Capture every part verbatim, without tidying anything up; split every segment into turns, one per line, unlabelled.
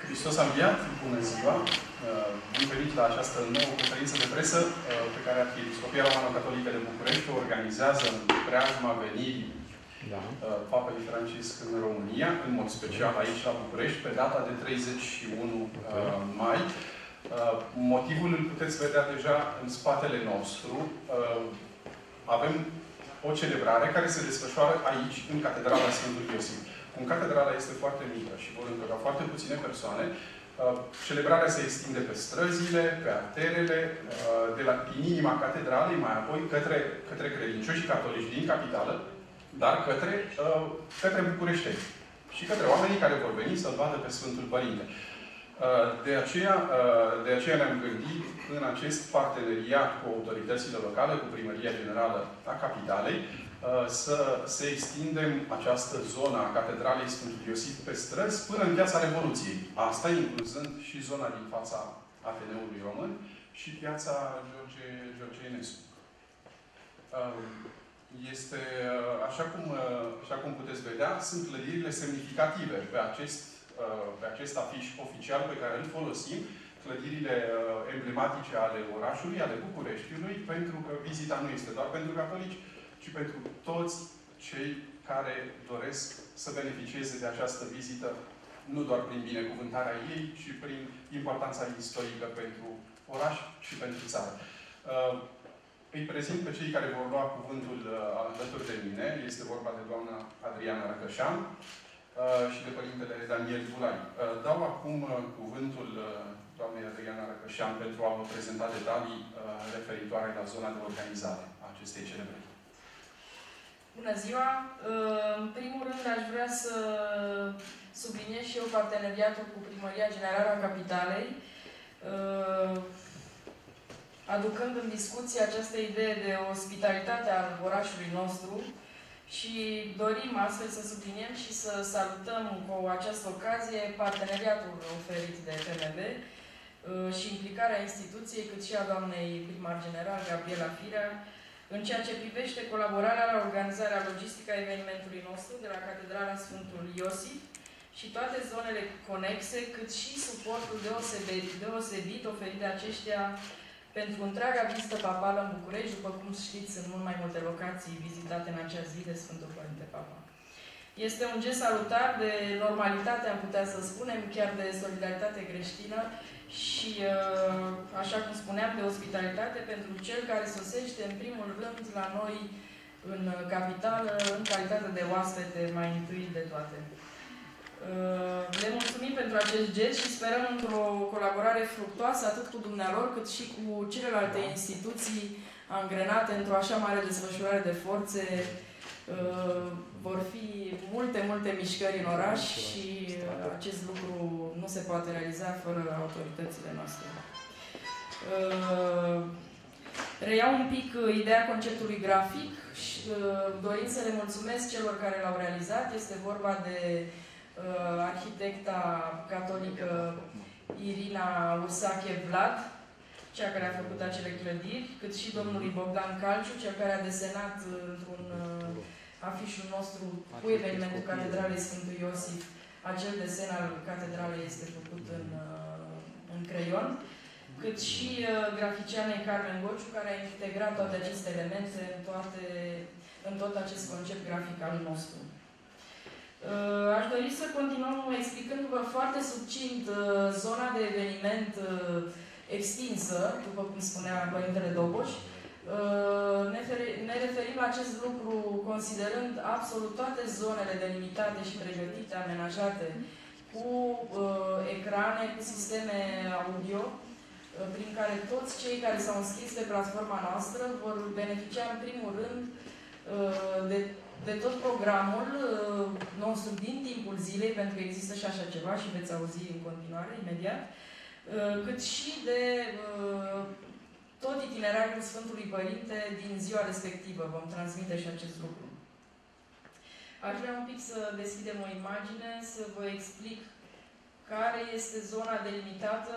Hristos a înviat, bună ziua! Bun venit la această nouă conferință de presă pe care Arhiepiscopia Romano-Catolică de București o organizează în preajma venirii da. Papei Francisc în România, în mod special aici la București, pe data de treizeci și unu mai. Motivul îl puteți vedea deja în spatele nostru. Avem o celebrare care se desfășoară aici, în Catedrala Sfântului Iosif. Cum catedrala este foarte mică și vor încălca foarte puține persoane, celebrarea se extinde pe străzile, pe arterele, de la, din inima catedralei, mai apoi către, către credincioșii catolici din capitală, dar către, către bucureșteni și către oamenii care vor veni să-L vadă pe Sfântul Părinte. De aceea, de aceea ne-am gândit în acest parteneriat cu autoritățile locale, cu Primăria Generală a Capitalei, să, să extindem această zonă a Catedralei Sfântului Iosif pe străzi până în Piața Revoluției. Asta incluzând și zona din fața Ateneului Român și Piața George, George Enescu. Este, așa cum, așa cum puteți vedea, sunt clădirile semnificative pe acest, pe acest afiș oficial pe care îl folosim, clădirile emblematice ale orașului, ale Bucureștiului, pentru că vizita nu este doar pentru catolici, ci pentru toți cei care doresc să beneficieze de această vizită, nu doar prin binecuvântarea ei, ci prin importanța istorică pentru oraș și pentru țară. Îi prezint pe cei care vor lua cuvântul alături de mine. Este vorba de doamna Adriana Răcășan și de părintele Daniel Bulai. Dau acum cuvântul doamnei Adriana Răcășan pentru a vă prezenta detalii referitoare la zona de organizare a acestei celebrări.
Bună ziua! În primul rând aș vrea să subliniez și eu parteneriatul cu Primăria Generală a Capitalei, aducând în discuție această idee de ospitalitate a orașului nostru și dorim astfel să subliniem și să salutăm cu această ocazie parteneriatul oferit de P M B și implicarea instituției, cât și a doamnei primar general Gabriela Firea, în ceea ce privește colaborarea la organizarea logistică a evenimentului nostru de la Catedrala Sfântul Iosif și toate zonele conexe, cât și suportul deosebit, deosebit oferit de aceștia pentru întreaga vizită papală în București. După cum știți, sunt mult mai multe locații vizitate în acea zi de Sfântul Părinte Papa. Este un gest salutar de normalitate, am putea să spunem, chiar de solidaritate creștină și, așa cum spuneam, de ospitalitate pentru cel care sosește, în primul rând, la noi, în capitală, în calitate de oaspete, mai întâi de toate. Le mulțumim pentru acest gest și sperăm într-o colaborare fructuoasă, atât cu dumnealor, cât și cu celelalte instituții angrenate într-o așa mare desfășurare de forțe. Vor fi multe, multe mișcări în oraș și acest lucru nu se poate realiza fără autoritățile noastre. Reiau un pic ideea conceptului grafic și dorind să le mulțumesc celor care l-au realizat. Este vorba de arhitecta catolică Irina Ursache Vlad, cea care a făcut acele clădiri, cât și domnului Bogdan Calciu, cel care a desenat într-un afișul nostru cu evenimentul Catedralei Sfântul Iosif. Acel desen al catedralei este făcut în, în creion, cât și graficianei Carmen Gociu, care a integrat toate aceste elemente în, toate, în tot acest concept grafic al nostru. Aș dori să continuăm explicându-vă foarte succint zona de eveniment extinsă, după cum spunea Părintele Doboș. Ne referim la acest lucru considerând absolut toate zonele delimitate și pregătite, amenajate, cu ecrane, cu sisteme audio, prin care toți cei care s-au înscris pe platforma noastră vor beneficia în primul rând de, de tot programul nostru din timpul zilei, pentru că există și așa ceva și veți auzi în continuare, imediat, cât și de tot itinerariul Sfântului Părinte din ziua respectivă. Vom transmite și acest lucru. Aș vrea un pic să deschidem o imagine, să vă explic care este zona delimitată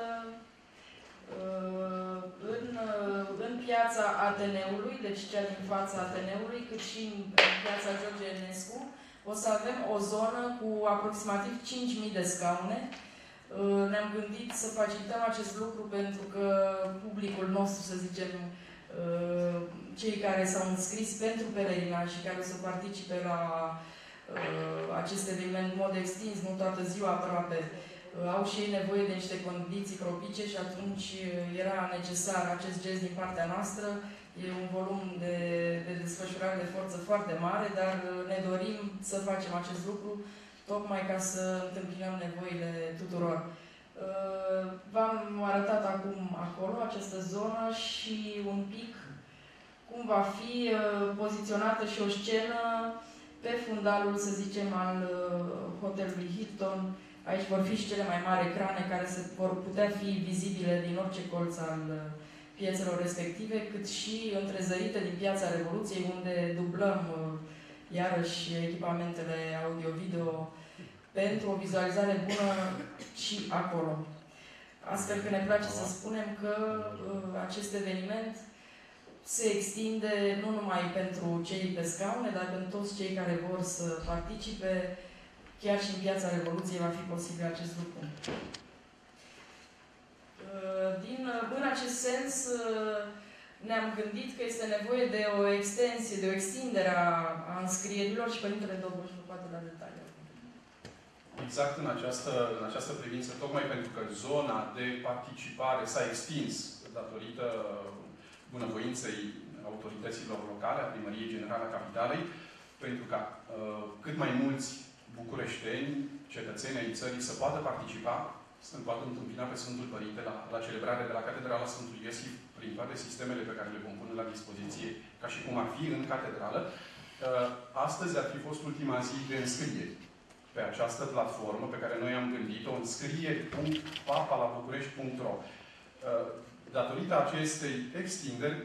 în, în piața Ateneului, deci cea din fața Ateneului, cât și în piața George Enescu. O să avem o zonă cu aproximativ cinci mii de scaune. ne-am gândit să facilităm acest lucru pentru că publicul nostru, să zicem, cei care s-au înscris pentru pelerinaj și care o să participe la acest eveniment în mod extins, nu toată ziua aproape, au și ei nevoie de niște condiții propice și atunci era necesar acest gest din partea noastră. E un volum de, de desfășurare de forță foarte mare, dar ne dorim să facem acest lucru tocmai ca să întâmpinăm nevoile tuturor. V-am arătat acum acolo, această zonă și un pic cum va fi poziționată și o scenă pe fundalul, să zicem, al hotelului Hilton. Aici vor fi și cele mai mari ecrane care se vor putea fi vizibile din orice colț al piețelor respective, cât și întrezărite din Piața Revoluției, unde dublăm iarăși echipamentele audio-video pentru o vizualizare bună și acolo. Astfel că ne place să spunem că acest eveniment se extinde nu numai pentru cei pe scaune, dar pentru toți cei care vor să participe. Chiar și în Piața Revoluției va fi posibil acest lucru. Din, în acest sens, ne-am gândit că este nevoie de o extensie, de o extindere a, a înscrierilor și Părintele Dobroș nu poate da detalii.
Exact în această, în această privință, tocmai pentru că zona de participare s-a extins datorită bunăvoinței autorităților locale, a Primăriei Generale a Capitalei, pentru ca uh, cât mai mulți bucureșteni, cetățeni ai țării, să poată participa, să poată întâmpina pe Sfântul Părinte la, la celebrare de la Catedrala Sfântului Iosif, prin toate sistemele pe care le vom pune la dispoziție, ca și cum ar fi în catedrală. Astăzi ar fi fost ultima zi de înscrieri pe această platformă pe care noi am gândit-o, înscrieri punct papa la bucurești punct ro. Datorită acestei extinderi,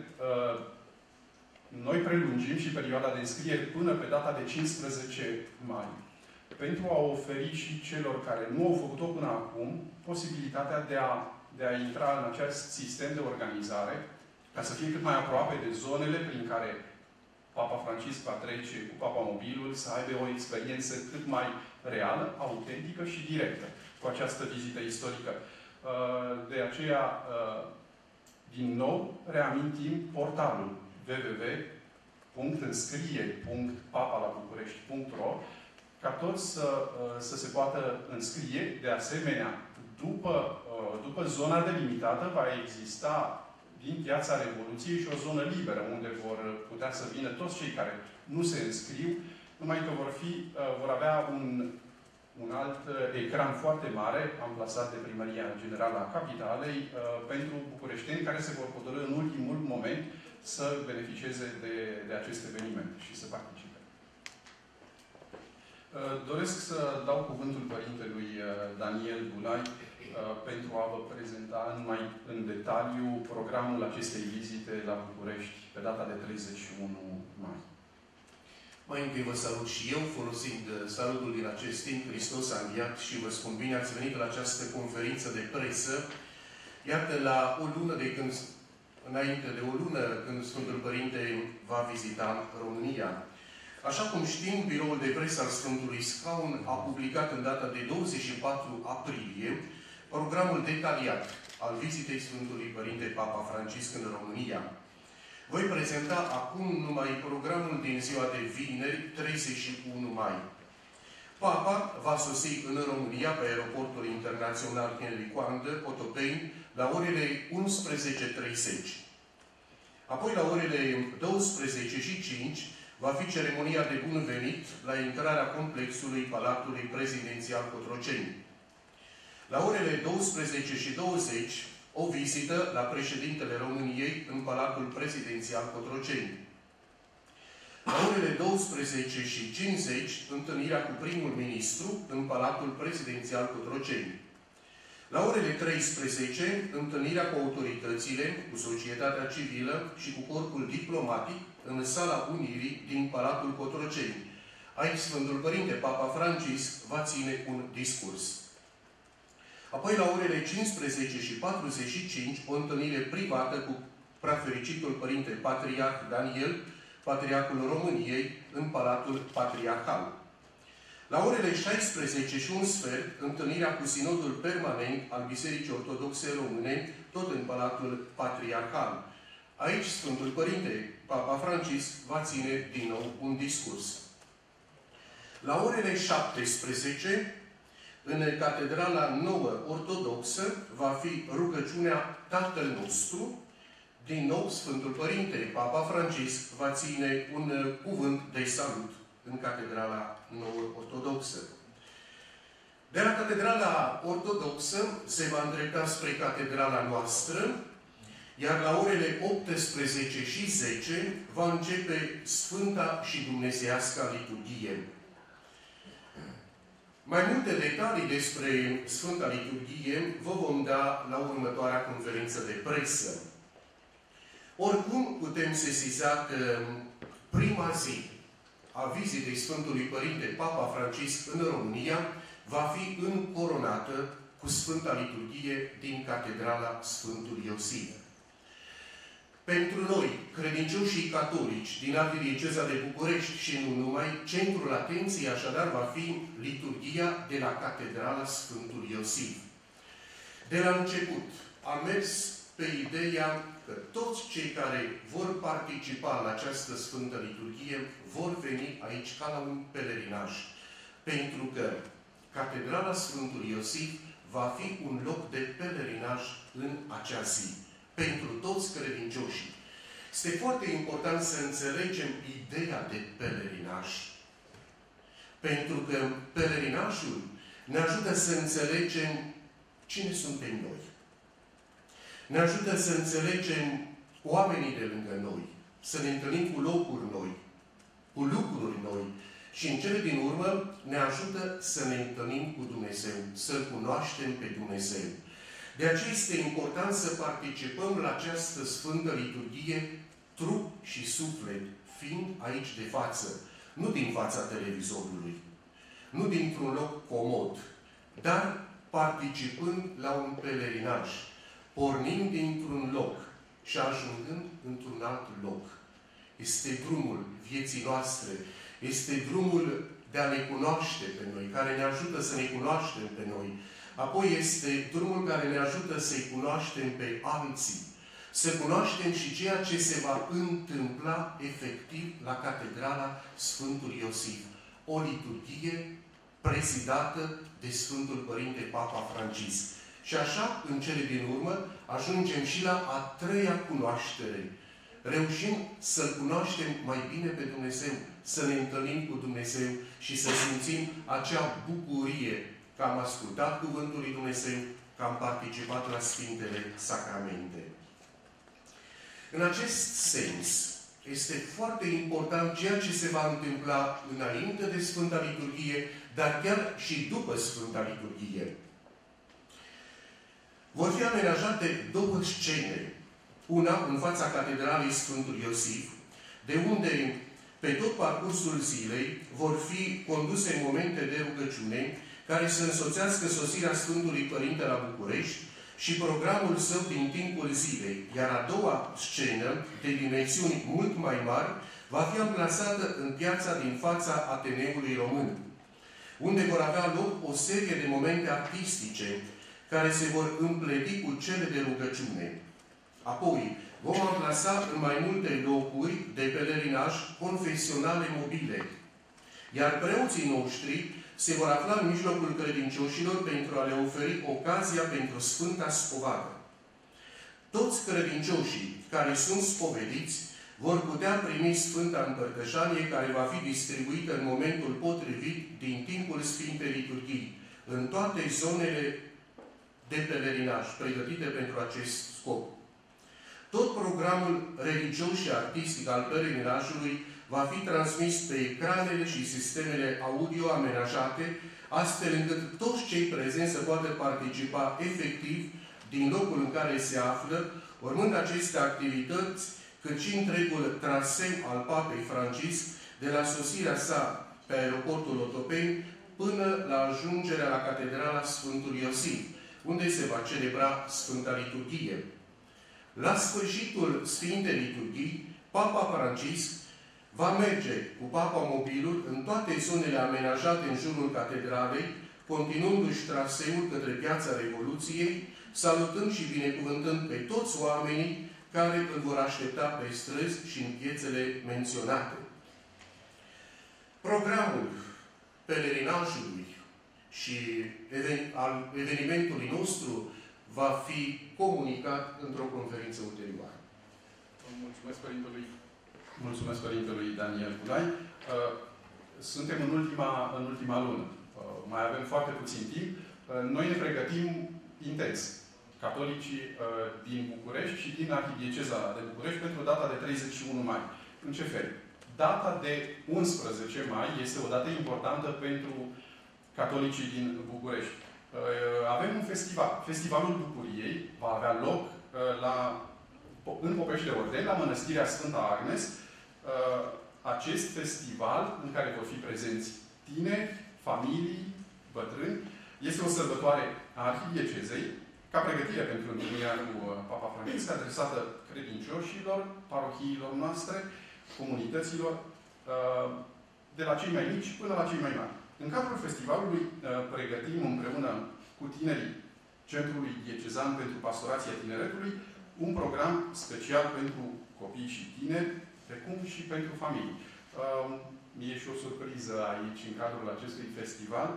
noi prelungim și perioada de înscrieri până pe data de cincisprezece mai. Pentru a oferi și celor care nu au făcut-o până acum posibilitatea de a, de a intra în acest sistem de organizare, ca să fie cât mai aproape de zonele prin care Papa Francisc va trece cu Papa Mobilul, să aibă o experiență cât mai reală, autentică și directă cu această vizită istorică. De aceea, din nou, reamintim portalul w w w punct înscrieri punct papa la bucurești punct ro ca toți să, să se poată înscrie. De asemenea, după, după zona delimitată va exista din Piața Revoluției și o zonă liberă, unde vor putea să vină toți cei care nu se înscriu, numai că vor, fi, vor avea un, un alt ecran foarte mare, amplasat de Primăria Generală a Capitalei, pentru bucureșteni care se vor hotărî în ultimul moment să beneficieze de, de acest eveniment și să participe. Doresc să dau cuvântul Părintelui Daniel Bulai pentru a vă prezenta în mai în detaliu programul acestei vizite la București pe data de treizeci și unu mai.
Mai întâi vă salut și eu, folosind salutul din acest timp, Hristos a înviat, și vă spun bine ați venit la această conferință de presă. Iată, la o lună de când, înainte de o lună, când Sfântul Părinte va vizita România. Așa cum știm, biroul de presă al Sfântului Scaun a publicat în data de douăzeci și patru aprilie programul detaliat al vizitei Sfântului Părinte Papa Francisc în România. Voi prezenta acum numai programul din ziua de vineri, treizeci și unu mai. Papa va sosi în România pe aeroportul internațional Henry Coandă, Otopeni, la orele unsprezece treizeci. Apoi, la orele douăsprezece și cinci, va fi ceremonia de bun venit la intrarea complexului Palatului Prezidențial Cotroceni. La orele douăsprezece și douăzeci, o vizită la președintele României în Palatul Prezidențial Cotroceni. La orele douăsprezece și cincizeci, întâlnirea cu primul ministru în Palatul Prezidențial Cotroceni. La orele treisprezece, întâlnirea cu autoritățile, cu societatea civilă și cu corpul diplomatic în Sala Unirii din Palatul Cotroceni. Aici Sfântul Părinte Papa Francisc va ține un discurs. Apoi, la orele cincisprezece și patruzeci și cinci, o întâlnire privată cu preafericitul Părinte Patriarh Daniel, Patriarhul României, în Palatul Patriarhal. La orele șaisprezece și un sfert, întâlnirea cu Sinodul Permanent al Bisericii Ortodoxe Române, tot în Palatul Patriarhal. Aici Sfântul Părinte, Papa Francisc, va ține din nou un discurs. La orele șaptesprezece, în Catedrala Nouă Ortodoxă, va fi rugăciunea Tatăl Nostru. Din nou, Sfântul Părinte, Papa Francisc, va ține un cuvânt de salut în Catedrala Nouă Ortodoxă. De la Catedrala Ortodoxă se va îndrepta spre Catedrala noastră, iar la orele optsprezece și zece va începe Sfânta și Dumnezeiasca Liturghie. Mai multe detalii despre Sfânta Liturghie vă vom da la următoarea conferință de presă. Oricum putem sesiza că prima zi a vizitei Sfântului Părinte Papa Francisc în România va fi încoronată cu Sfânta Liturghie din Catedrala Sfântul Iosif. Pentru noi, credincioșii catolici din Arhidieceza de București și nu numai, centrul atenției așadar va fi liturghia de la Catedrala Sfântul Iosif. De la început am mers pe ideea că toți cei care vor participa la această Sfântă Liturghie vor veni aici ca la un pelerinaj. Pentru că Catedrala Sfântul Iosif va fi un loc de pelerinaj în acea zi. Pentru toți credincioșii. Este foarte important să înțelegem ideea de pelerinaj. Pentru că pelerinajul ne ajută să înțelegem cine suntem noi. Ne ajută să înțelegem oamenii de lângă noi. Să ne întâlnim cu locuri noi, cu lucruri noi. Și în cele din urmă ne ajută să ne întâlnim cu Dumnezeu, să-L cunoaștem pe Dumnezeu. De aceea este important să participăm la această Sfântă Liturghie, trup și suflet, fiind aici de față, nu din fața televizorului, nu dintr-un loc comod, dar participând la un pelerinaj, pornind dintr-un loc și ajungând într-un alt loc. Este drumul vieții noastre, este drumul de a ne cunoaște pe noi, care ne ajută să ne cunoaștem pe noi. Apoi este drumul care ne ajută să-i cunoaștem pe alții. Să cunoaștem și ceea ce se va întâmpla efectiv la Catedrala Sfântul Iosif. O liturghie prezidată de Sfântul Părinte Papa Francisc. Și așa, în cele din urmă, ajungem și la a treia cunoaștere. Reușim să-L cunoaștem mai bine pe Dumnezeu, să ne întâlnim cu Dumnezeu și să simțim acea bucurie că am ascultat Cuvântul lui Dumnezeu, că am participat la Sfintele Sacramente. În acest sens, este foarte important ceea ce se va întâmpla înainte de Sfânta Liturghie, dar chiar și după Sfânta Liturghie. Vor fi amenajate două scene. Una în fața Catedralei Sfântul Iosif, de unde pe tot parcursul zilei vor fi conduse momente de rugăciune care să însoțească sosirea Sfântului Părinte la București și programul său din timpul zilei. Iar a doua scenă, de dimensiuni mult mai mari, va fi amplasată în piața din fața Ateneului Român, unde vor avea loc o serie de momente artistice care se vor împleti cu cele de rugăciune. Apoi, vom amplasa în mai multe locuri de pelerinaj confesionale mobile, iar preoții noștri se vor afla în mijlocul credincioșilor pentru a le oferi ocazia pentru Sfânta Spovadă. Toți credincioșii care sunt spovediți vor putea primi Sfânta Împărtășanie, care va fi distribuită în momentul potrivit din timpul Sfintei Liturghii, în toate zonele de pelerinaj pregătite pentru acest scop. Tot programul religios și artistic al pelerinajului va fi transmis pe ecranele și sistemele audio amenajate, astfel încât toți cei prezenți să poată participa efectiv din locul în care se află, urmând aceste activități, cât și întregul traseu al Papei Francisc, de la sosirea sa pe aeroportul Otopeni până la ajungerea la Catedrala Sfântul Iosif, unde se va celebra Sfânta Liturghie. La sfârșitul Sfintei Liturghii, Papa Francisc Va merge cu Papa mobilul în toate zonele amenajate în jurul catedralei, continuându-și traseul către Piața Revoluției, salutând și binecuvântând pe toți oamenii care îl vor aștepta pe străzi și în piețele menționate. Programul pelerinajului și al evenimentului nostru va fi comunicat într-o conferință ulterioară.
Mulțumesc Părintelui, Mulțumesc Părintelui Daniel Culai. Suntem în ultima, în ultima lună. Mai avem foarte puțin timp. Noi ne pregătim intens, catolicii din București și din Arhidieceza de București, pentru data de treizeci și unu mai. În ce fel? Data de unsprezece mai este o dată importantă pentru catolicii din București. Avem un festival. Festivalul Bucuriei va avea loc la, în Popești de Ordeni, la Mănăstirea Sfânta Agnes. Acest festival, în care vor fi prezenți tineri, familii, bătrâni, este o sărbătoare a Arhidiecezei, ca pregătire pentru întâlnirea cu Papa Francisc, adresată credincioșilor, parohiilor noastre, comunităților, de la cei mai mici până la cei mai mari. În cadrul festivalului pregătim împreună cu tinerii Centrului Diecezan pentru Pastorația Tineretului un program special pentru copii și tineri, precum și pentru familii. E și o surpriză aici, în cadrul acestui festival.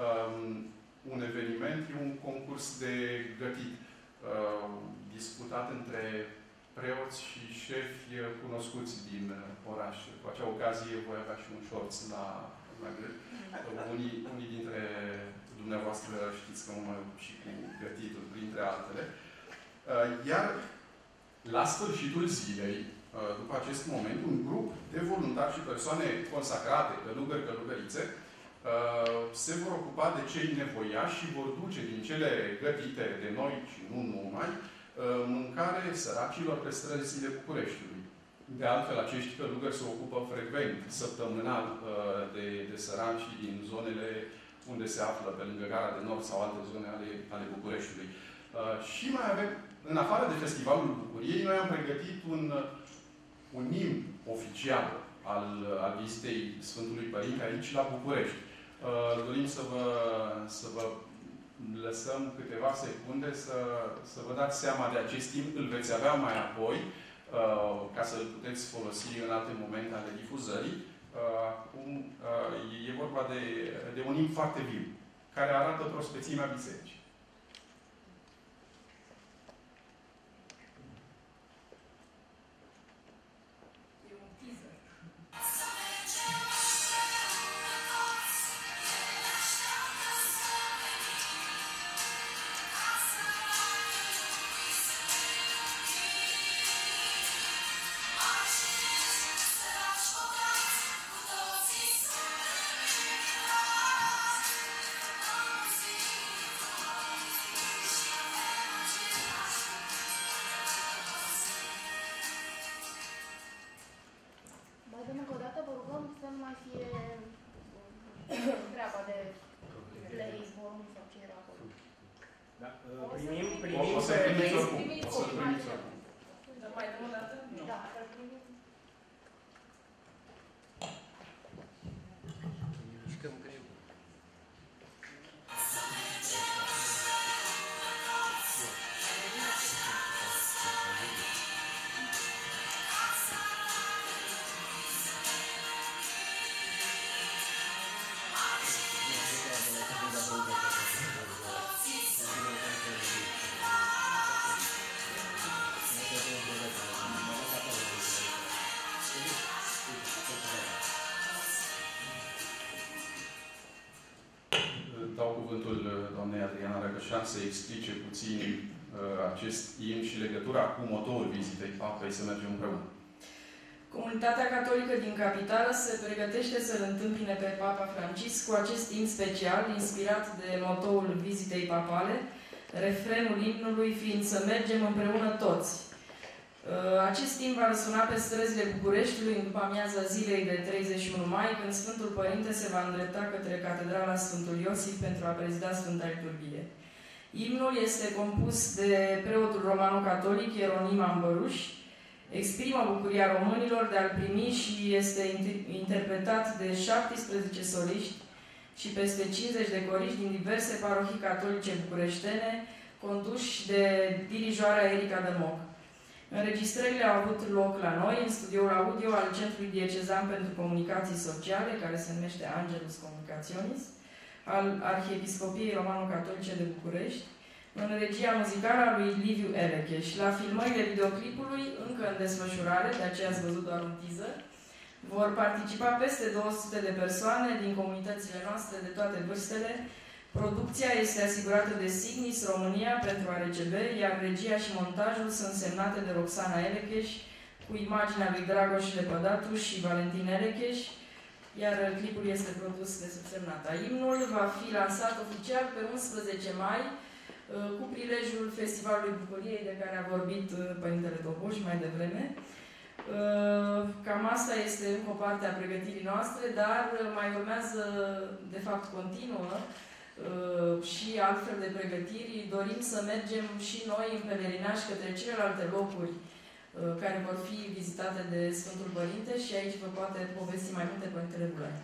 Un eveniment, e un concurs de gătit disputat între preoți și șefi cunoscuți din oraș. Cu acea ocazie voi avea și un șorț la, la gât. Unii, unii dintre dumneavoastră știți că mă mai ocup și cu gătitul, printre altele. Iar la sfârșitul zilei, după acest moment, un grup de voluntari și persoane consacrate, călugări, călugărițe, se vor ocupa de cei nevoiași și vor duce din cele gătite de noi și nu numai, mâncare săracilor pe străzile Bucureștiului. De altfel, acești călugări se ocupă frecvent, săptămânal, de, de săraci din zonele unde se află, pe lângă Gara de Nord sau alte zone ale, ale Bucureștiului. Și mai avem, în afară de Festivalul Bucuriei, noi am pregătit un, un imn oficial al, al vizitei Sfântului Părinte aici la București. Dorim să vă, să vă lăsăm câteva secunde să, să vă dați seama de acest timp. Îl veți avea mai apoi, uh, ca să-l puteți folosi în alte momente ale difuzării. Acum uh, uh, e vorba de, de un imn foarte viu, care arată prospețimea bisericii. Dau cuvântul doamnei Adriana Răgășan să explice puțin uh, acest imn și legătura cu motoul vizitei Papei, să mergem împreună.
Comunitatea catolică din capitală se pregătește să-L întâmpine pe Papa Francisc cu acest imn special, inspirat de motoul vizitei papale, refrenul imnului fiind să mergem împreună toți. Acest timp va răsuna pe străzile Bucureștiului în după amiaza zilei de treizeci și unu mai, când Sfântul Părinte se va îndrepta către Catedrala Sfântul Iosif pentru a prezida Sfânta Liturghie. Imnul este compus de preotul romano-catolic Ieronim Ambăruș, exprimă bucuria românilor de a-l primi și este interpretat de șaptesprezece soliști și peste cincizeci de coriști din diverse parohii catolice bucureștene, conduși de dirijoarea Erica Dămoc. Înregistrările au avut loc la noi, în studioul audio al Centrului Diecezan pentru Comunicații Sociale, care se numește Angelus Communicationis, al Arhiepiscopiei Romano-Catolice de București, în regia muzicală a lui Liviu Eleche. Și la filmările videoclipului, încă în desfășurare, de aceea ați văzut doar un teaser, vor participa peste două sute de persoane din comunitățile noastre de toate vârstele. Producția este asigurată de Signis România pentru A R C B, iar regia și montajul sunt semnate de Roxana Elecheș, cu imaginea lui Dragoș Lepădatu și Valentin Elecheș, iar clipul este produs de subsemnata. Imnul va fi lansat oficial pe unsprezece mai, cu prilejul Festivalului Bucuriei, de care a vorbit Părintele Topoș mai devreme. Cam asta este încă o parte a pregătirii noastre, dar mai urmează, de fapt, continuă și altfel de pregătiri. Dorim să mergem și noi în pelerinaj către celelalte locuri care vor fi vizitate de Sfântul Părinte și aici vă poate povesti mai multe Părintele Bulai.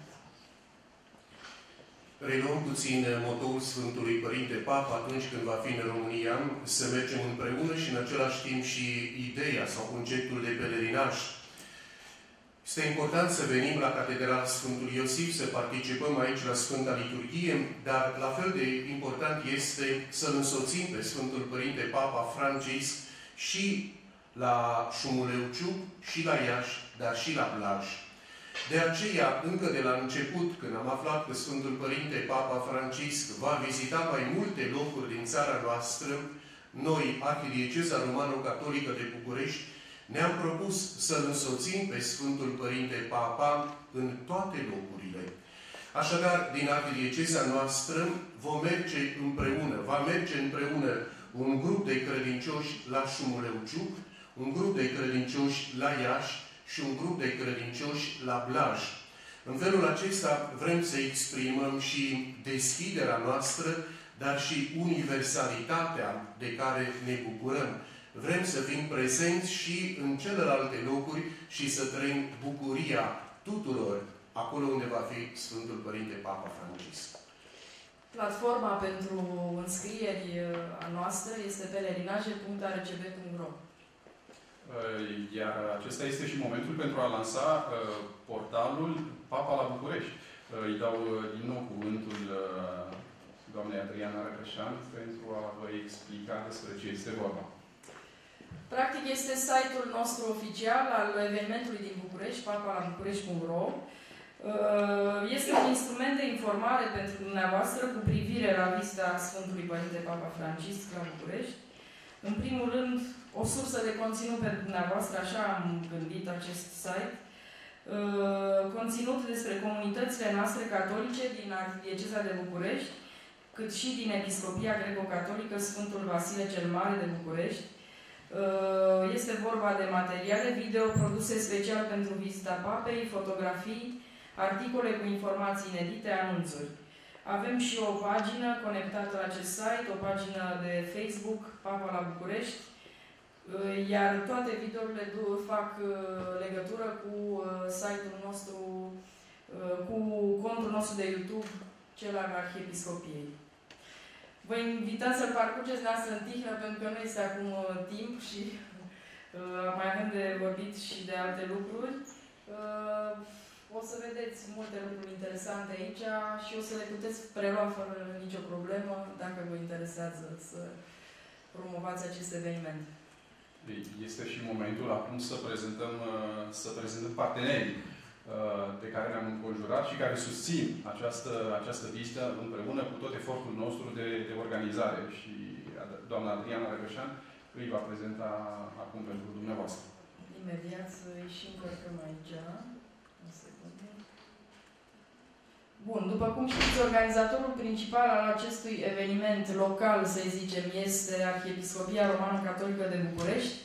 Reluăm puțin motoul Sfântului Părinte Papa atunci când va fi în România, să mergem împreună și în același timp și ideea sau conceptul de pelerinaj. Este important să venim la Catedrala Sfântului Iosif, să participăm aici la Sfânta Liturghie, dar la fel de important este să-L însoțim pe Sfântul Părinte Papa Francisc și la Șumuleuciu, și la Iași, dar și la Blaj. De aceea, încă de la început, când am aflat că Sfântul Părinte Papa Francisc va vizita mai multe locuri din țara noastră, noi, Arhidieceza Romano-Catolică de București, ne-am propus să-L însoțim pe Sfântul Părinte Papa în toate locurile. Așadar, din Arhidieceza noastră vom merge împreună, va merge împreună un grup de credincioși la Șumuleuciuc, un grup de credincioși la Iași și un grup de credincioși la Blaj. În felul acesta vrem să exprimăm și deschiderea noastră, dar și universalitatea de care ne bucurăm. Vrem să fim prezenți și în celelalte locuri și să trăim bucuria tuturor acolo unde va fi Sfântul Părinte Papa Francisc.
Platforma pentru înscrieri a noastră este pelerinaje punct a r c b punct ro.
Iar acesta este și momentul pentru a lansa uh, portalul Papa la București. Uh, îi dau uh, din nou cuvântul uh, doamnei Adriana Răcășan pentru a vă explica despre ce este vorba.
Practic este site-ul nostru oficial al evenimentului din București, papa la bucurești punct ro. Uh, este un instrument de informare pentru dumneavoastră cu privire la vizita Sfântului Părinte Papa Francisc la București. În primul rând, o sursă de conținut pentru dumneavoastră, așa am gândit acest site, conținut despre comunitățile noastre catolice din Arhidieceza de București, cât și din Episcopia Greco-Catolică Sfântul Vasile cel Mare de București. Este vorba de materiale video produse special pentru vizita papei, fotografii, articole cu informații inedite, anunțuri. Avem și o pagină conectată la acest site, o pagină de Facebook, Papa la București, iar toate videourile fac legătură cu site-ul nostru, cu contul nostru de YouTube, cel al Arhiepiscopiei. Vă invităm să-l parcurgeți noastră în tihnă, pentru că nu este acum timp și mai avem de vorbit și de alte lucruri. O să vedeți multe lucruri interesante aici și o să le puteți prelua fără nicio problemă dacă vă interesează să promovați acest eveniment.
Este și momentul acum să prezentăm, să prezentăm partenerii de care ne-am înconjurat și care susțin această, această vizită împreună cu tot efortul nostru de, de organizare. Și doamna Adriana Răgășan îi va prezenta acum pentru dumneavoastră.
Imediat să și încărcăm aici. Bun, după cum știți, organizatorul principal al acestui eveniment local, să zicem, este Arhiepiscopia Romano-Catolică de București,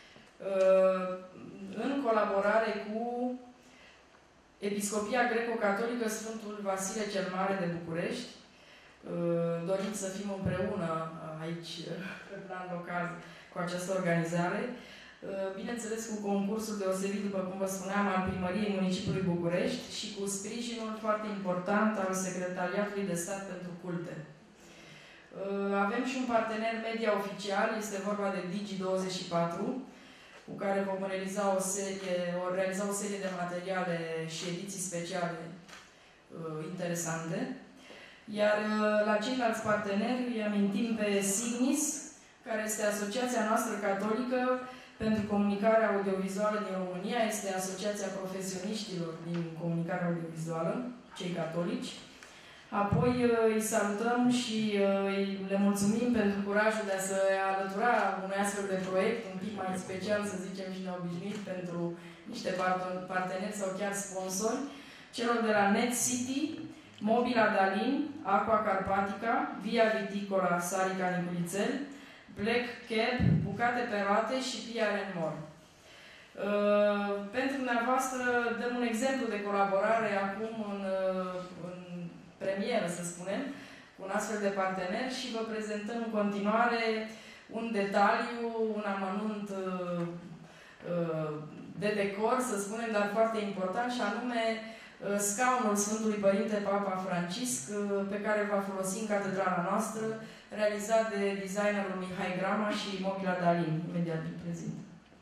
în colaborare cu Episcopia Greco-Catolică Sfântul Vasile cel Mare de București. Dorim să fim împreună aici, pe plan local, cu această organizare. bineînțeles cu concursul deosebit, după cum vă spuneam, al Primăriei Municipiului București și cu sprijinul foarte important al Secretariatului de Stat pentru Culte. Avem și un partener media oficial, este vorba de Digi douăzeci și patru, cu care vom realiza o serie, o realiza o serie de materiale și ediții speciale uh, interesante. Iar uh, la ceilalți parteneri îi amintim pe Signis, care este asociația noastră catolică pentru comunicarea audiovizuală din România, este asociația profesioniștilor din comunicarea audiovizuală, cei catolici. Apoi îi salutăm și le mulțumim pentru curajul de a se alătura unui astfel de proiect, un pic mai special, să zicem, și neobișnuit pentru niște parteneri sau chiar sponsori, celor de la Net City, Mobila Dalin, Aqua Carpatica, Via Viticola Sarica Niculițel, Black Cab, Bucate pe Roate și P R and More. Uh, pentru dumneavoastră dăm un exemplu de colaborare acum în, în premieră, să spunem, cu un astfel de partener și vă prezentăm în continuare un detaliu, un amănunt uh, uh, de decor, să spunem, dar foarte important, și anume uh, scaunul Sfântului Părinte Papa Francisc, uh, pe care îl va folosi în catedrala noastră, realizat de designerul Mihai Grama și Mobila Dalin. Imediat îl prezint.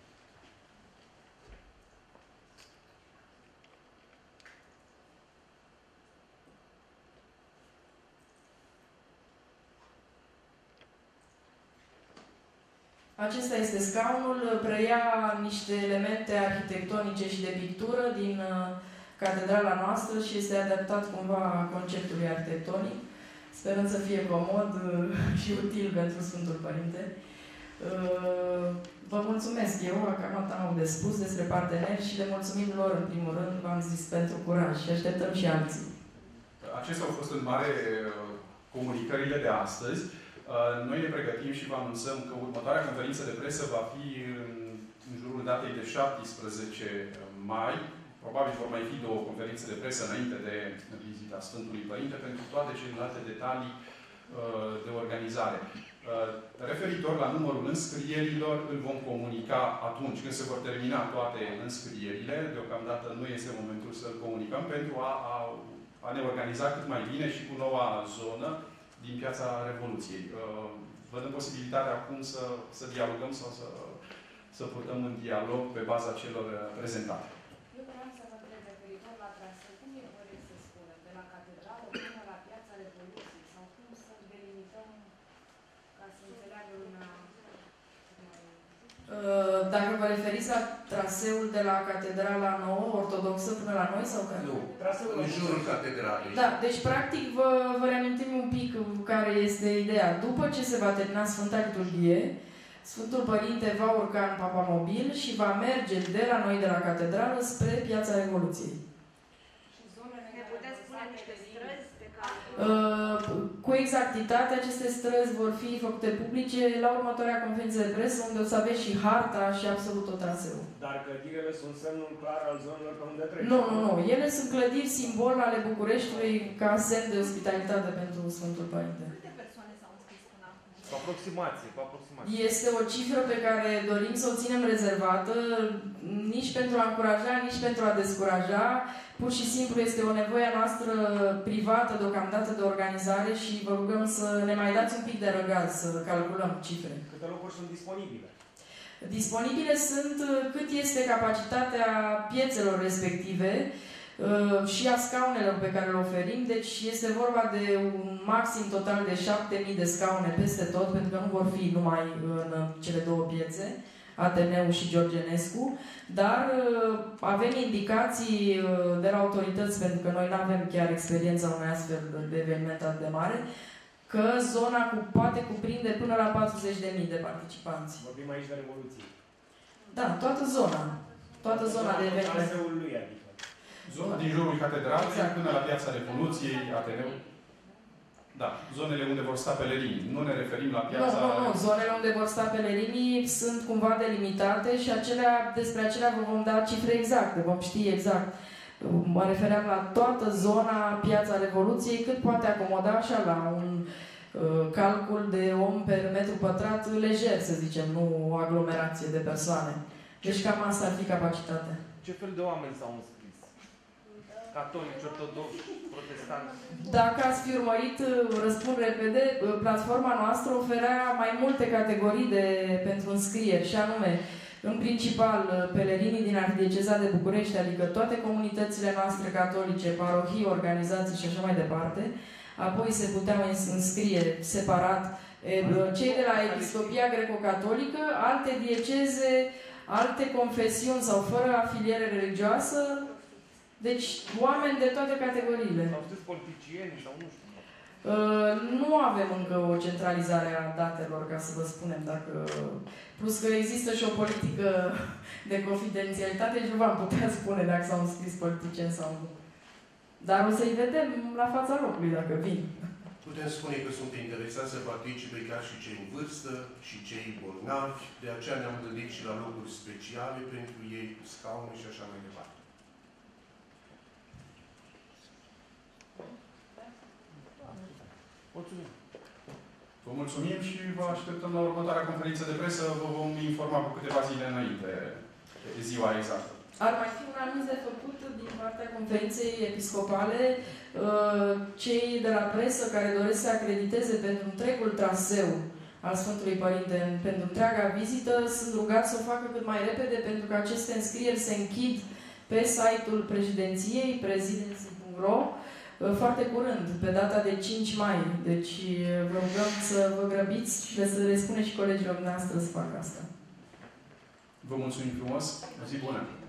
Acesta este scaunul, preia niște elemente arhitectonice și de pictură din catedrala noastră și este adaptat cumva conceptului arhitectonic, sperând să fie comod și util pentru Sfântul Părinte. Vă mulțumesc eu, cam atât am de spus despre parteneri și le mulțumim lor, în primul rând, v-am zis, pentru curaj și așteptăm și alții.
Acestea au fost în mare comunicările de astăzi. Noi ne pregătim și vă anunțăm că următoarea conferință de presă va fi în, în jurul datei de șaptesprezece mai. Probabil vor mai fi două conferințe de presă înainte de vizita Sfântului Părinte pentru toate celelalte detalii uh, de organizare. Uh, referitor la numărul înscrierilor, îl vom comunica atunci când se vor termina toate înscrierile. Deocamdată nu este momentul să-l comunicăm pentru a, a, a ne organiza cât mai bine și cu noua zonă din Piața Revoluției. Vă dăm posibilitatea acum să, să dialogăm sau să, să purtăm un dialog pe baza celor prezentate.
Eu vreau să vă întreb referitor la traseu. Cum e corect să spunem? De la Catedrală până la Piața Revoluției? Sau cum să delimităm ca să înțeleagă lumea?
Dacă vă referiți la traseul de la Catedrala Nouă, Ortodoxă, până la noi sau care?
Nu, traseul în jurul catedralei.
Da, deci practic vă, vă reamintim un pic care este ideea. După ce se va termina Sfânta Liturghie, Sfântul Părinte va urca în papamobil și va merge de la noi, de la Catedrală, spre Piața Revoluției.
Ne puteți spune niște străzi pe care...
Uh, cu exactitate, aceste străzi vor fi făcute publice la următoarea conferință de presă, unde o să aveți și harta și absolut tot traseul.
Dar clădirile sunt semnul clar al zonelor pe unde trece.
Nu, nu, nu. Ele sunt clădiri simbol ale Bucureștiului ca semn de ospitalitate pentru Sfântul Părinte.
Câte persoane s-au înscris până acum?
Cu aproximație, cu aproximație.
Este o cifră pe care dorim să o ținem rezervată, nici pentru a încuraja, nici pentru a descuraja. Pur și simplu este o nevoie noastră privată deocamdată de organizare și vă rugăm să ne mai dați un pic de răgaz să calculăm cifre.
Câte locuri sunt disponibile?
Disponibile sunt cât este capacitatea piețelor respective și a scaunelor pe care le oferim. Deci este vorba de un maxim total de șapte mii de scaune peste tot, pentru că nu vor fi numai în cele două piețe, Ateneu și Georgenescu, dar avem indicații de la autorități, pentru că noi nu avem chiar experiența unui astfel de eveniment atât de mare, că zona cu, poate cuprinde până la patruzeci de mii de participanți.
Vorbim aici de Revoluție.
Da, toată zona. Toată zona de eveniment.
Traseul lui, adică.
Zona din jurul catedralei,
Exact.
până la Piața Revoluției, Ateneu. Da, zonele unde vor sta pelerinii. Nu ne referim la piața...
Nu, nu, nu. Zonele unde vor sta pelerinii sunt cumva delimitate și acelea, despre acelea vă vom da cifre exacte, vom ști exact. Mă refeream la toată zona Piața Revoluției, cât poate acomoda așa la un calcul de om per metru pătrat lejer, să zicem, nu o aglomerație de persoane. Deci cam asta ar fi capacitatea.
Ce fel de oameni s-au înscris? Catolici, ortodoxi, protestanți?
Dacă ați fi urmărit, răspund repede, platforma noastră oferea mai multe categorii de, pentru înscrieri, și anume, în principal, pelerinii din Arhidieceza de București, adică toate comunitățile noastre catolice, parohii, organizații și așa mai departe. Apoi se puteau înscrie separat cei de la Episcopia Greco-Catolică, alte dieceze, alte confesiuni sau fără afiliere religioasă. Deci, oameni de toate categoriile.
Sau știți politicieni sau nu știu.
Uh, nu avem încă o centralizare a datelor, ca să vă spunem, dacă... Plus că există și o politică de confidențialitate și nu v-am putea spune dacă s-au înscris politicieni sau nu. Dar o să-i vedem la fața locului, dacă vin.
Putem spune că sunt interesați să participe chiar și cei în vârstă și cei bolnavi, de aceea ne-am gândit și la locuri speciale pentru ei, cu scaune și așa mai departe.
Mulțumim!
Vă mulțumim și vă așteptăm la următoarea conferință de presă. Vă vom informa cu câteva zile înainte de ziua exactă.
Ar mai fi un anunț de făcut din partea conferinței episcopale. Cei de la presă care doresc să acrediteze pentru întregul traseu al Sfântului Părinte, pentru întreaga vizită, sunt rugați să o facă cât mai repede, pentru că aceste înscrieri se închid pe site-ul președinției, presidency punct ro, foarte curând, pe data de cinci mai. Deci vă rugăm să vă grăbiți și să le spuneți și colegilor noastre să facă asta.
Vă mulțumim frumos! O zi bună!